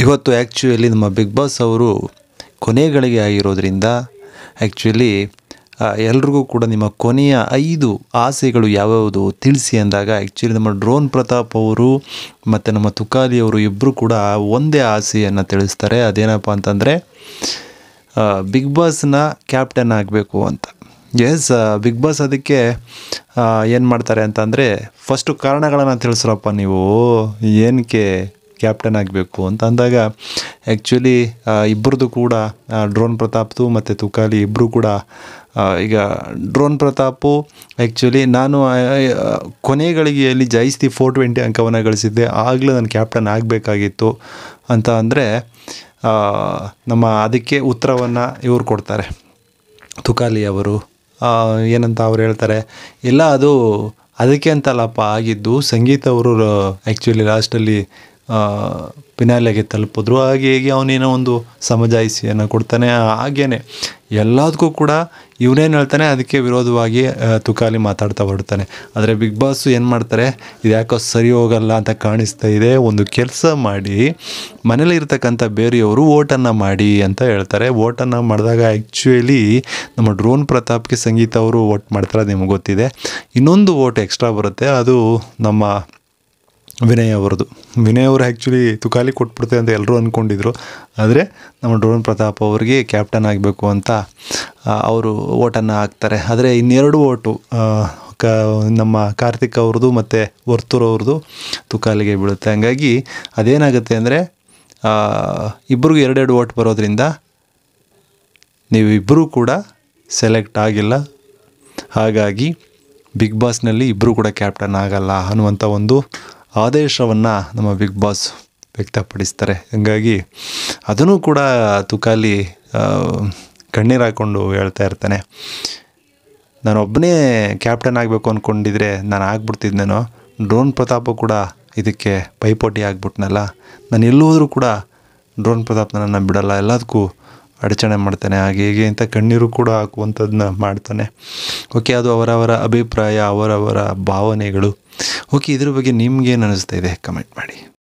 ಇವತ್ತು ಆ್ಯಕ್ಚುಲಿ ನಮ್ಮ big boss ಅವರು ಕೊನೆಗಳಿಗೆ ಆಗಿರೋದ್ರಿಂದ ಆ್ಯಕ್ಚುಲಿ ಎಲ್ರಿಗೂ ಕೂಡ ನಿಮ್ಮ ಕೊನೆಯ 5 ಆಸೆಗಳು ಯಾವ್ಯಾವುದು ತಿಳಿಸಿ ಅಂದಾಗ ಆ್ಯಕ್ಚುಲಿ ನಮ್ಮ ಡ್ರೋನ್ ಪ್ರತಾಪ್ ಅವರು ಮತ್ತು ನಮ್ಮ ತುಕಾಲಿ ಅವರು ಇಬ್ಬರು ಕೂಡ ಒಂದೇ ಆಸೆಯನ್ನು ತಿಳಿಸ್ತಾರೆ. ಅದೇನಪ್ಪ ಅಂತಂದರೆ ಬಿಗ್ ಬಾಸ್ನ ಕ್ಯಾಪ್ಟನ್ ಆಗಬೇಕು ಅಂತ. ಎಸ್, ಬಿಗ್ ಬಾಸ್ ಅದಕ್ಕೆ ಏನು ಮಾಡ್ತಾರೆ ಅಂತಂದರೆ ಫಸ್ಟು ಕಾರಣಗಳನ್ನು ತಿಳಿಸ್ರಪ್ಪ ನೀವು ಏನಕ್ಕೆ ಕ್ಯಾಪ್ಟನ್ ಆಗಬೇಕು ಅಂತ ಅಂದಾಗ ಆ್ಯಕ್ಚುಲಿ ಇಬ್ಬರದು ಕೂಡ ಡ್ರೋನ್ ಪ್ರತಾಪ್ದು ಮತ್ತು ತುಕಾಲಿ ಇಬ್ಬರು ಕೂಡ ಈಗ ಡ್ರೋನ್ ಪ್ರತಾಪು ಆ್ಯಕ್ಚುಲಿ ನಾನು ಕೊನೆ ಗಳಿಗೆಯಲ್ಲಿ ಜಾಸ್ತಿ 420 ಅಂಕವನ್ನು ಗಳಿಸಿದ್ದೆ, ಆಗಲೂ ನಾನು ಕ್ಯಾಪ್ಟನ್ ಆಗಬೇಕಾಗಿತ್ತು ಅಂತ ಅಂದರೆ ನಮ್ಮ ಅದಕ್ಕೆ ಉತ್ತರವನ್ನು ಇವ್ರು ಕೊಡ್ತಾರೆ, ತುಕಾಲಿ ಅವರು. ಏನಂತ ಅವ್ರು ಹೇಳ್ತಾರೆ, ಇಲ್ಲ ಅದು ಅದಕ್ಕೆ ಅಂತಲ್ಲಪ್ಪ ಆಗಿದ್ದು, ಸಂಗೀತ ಅವರು ಆ್ಯಕ್ಚುಲಿ ಲಾಸ್ಟಲ್ಲಿ ಪಿನಾಲೆಗೆ ತಲುಪಿದ್ರು, ಹಾಗೆ ಹೇಗೆ ಅವನೇನೋ ಒಂದು ಸಮಜಾಯಿಸಿಯನ್ನು ಕೊಡ್ತಾನೆ. ಹಾಗೇ ಎಲ್ಲದಕ್ಕೂ ಕೂಡ ಇವನೇನು ಹೇಳ್ತಾನೆ ಅದಕ್ಕೆ ವಿರೋಧವಾಗಿ ತುಕಾಲಿ ಮಾತಾಡ್ತಾ ಹೊರಡ್ತಾನೆ. ಆದರೆ ಬಿಗ್ ಬಾಸು ಏನು ಮಾಡ್ತಾರೆ, ಇದು ಯಾಕೋ ಸರಿ ಹೋಗಲ್ಲ ಅಂತ ಕಾಣಿಸ್ತಾ ಇದೆ, ಒಂದು ಕೆಲಸ ಮಾಡಿ ಮನೇಲಿ ಇರ್ತಕ್ಕಂಥ ಬೇರೆಯವರು ಓಟನ್ನು ಮಾಡಿ ಅಂತ ಹೇಳ್ತಾರೆ. ಓಟನ್ನು ಮಾಡಿದಾಗ ಆ್ಯಕ್ಚುಲಿ ನಮ್ಮ ಡ್ರೋನ್ ಪ್ರತಾಪ್ಗೆ ಸಂಗೀತ ಅವರು ಓಟ್ ಮಾಡ್ತಾರೆ, ನಿಮ್ಗೆ ಗೊತ್ತಿದೆ. ಇನ್ನೊಂದು ಓಟ್ ಎಕ್ಸ್ಟ್ರಾ ಬರುತ್ತೆ, ಅದು ನಮ್ಮ ವಿನಯ್ ಅವ್ರದ್ದು. ವಿನಯ್ ಅವರು ಆ್ಯಕ್ಚುಲಿ ತುಕಾಲಿ ಕೊಟ್ಬಿಡ್ತಾರೆ ಅಂತ ಎಲ್ಲರೂ ಅಂದ್ಕೊಂಡಿದ್ರು, ಆದರೆ ನಮ್ಮ ಡ್ರೋನ್ ಪ್ರತಾಪ್ ಅವ್ರಿಗೆ ಕ್ಯಾಪ್ಟನ್ ಆಗಬೇಕು ಅಂತ ಅವರು ಓಟನ್ನು ಹಾಕ್ತಾರೆ. ಆದರೆ ಇನ್ನೆರಡು ಓಟು ನಮ್ಮ ಕಾರ್ತಿಕ್ ಅವ್ರದ್ದು ಮತ್ತು ವರ್ತೂರ್ ಅವ್ರದ್ದು ತುಕಾಲಿಗೆ ಬೀಳುತ್ತೆ. ಹಂಗಾಗಿ ಅದೇನಾಗುತ್ತೆ ಅಂದರೆ ಇಬ್ಬರಿಗೂ 2 ಓಟ್ ಬರೋದ್ರಿಂದ ನೀವಿಬ್ಬರೂ ಕೂಡ ಸೆಲೆಕ್ಟ್ ಆಗಿಲ್ಲ. ಹಾಗಾಗಿ ಬಿಗ್ ಬಾಸ್ನಲ್ಲಿ ಇಬ್ಬರು ಕೂಡ ಕ್ಯಾಪ್ಟನ್ ಆಗಲ್ಲ ಅನ್ನುವಂಥ ಒಂದು ಆದೇಶವನ್ನು ನಮ್ಮ ಬಿಗ್ ಬಾಸ್ ವ್ಯಕ್ತಪಡಿಸ್ತಾರೆ. ಹಂಗಾಗಿ ಅದನ್ನು ಕೂಡ ತುಕಾಲಿ ಕಣ್ಣೀರು ಹಾಕ್ಕೊಂಡು ಹೇಳ್ತಾ ಇರ್ತಾನೆ, ನಾನೊಬ್ಬನೇ ಕ್ಯಾಪ್ಟನ್ ಆಗಬೇಕು ಅಂದ್ಕೊಂಡಿದ್ರೆ ನಾನು ಆಗ್ಬಿಡ್ತಿದ್ನೇನೋ, ಡ್ರೋನ್ ಪ್ರತಾಪ ಕೂಡ ಇದಕ್ಕೆ ಪೈಪೋಟಿ ಆಗ್ಬಿಟ್ನಲ್ಲ, ನಾನು ಎಲ್ಲೋದ್ರೂ ಕೂಡ ಡ್ರೋನ್ ಪ್ರತಾಪ್ ನನ್ನನ್ನು ಬಿಡಲ್ಲ, ಎಲ್ಲದಕ್ಕೂ ಅಡಚಣೆ ಮಾಡ್ತಾನೆ, ಹಾಗೆ ಹೇಗೆ ಅಂತ ಕಣ್ಣೀರು ಕೂಡ ಹಾಕುವಂಥದ್ದನ್ನ ಮಾಡ್ತಾನೆ. ಓಕೆ, ಅದು ಅವರವರ ಅಭಿಪ್ರಾಯ, ಅವರವರ ಭಾವನೆಗಳು. ಓಕೆ, ಇದ್ರ ಬಗ್ಗೆ ನಿಮ್ಗೇನು ಅನ್ನಿಸ್ತಾ ಇದೆ ಕಮೆಂಟ್ ಮಾಡಿ.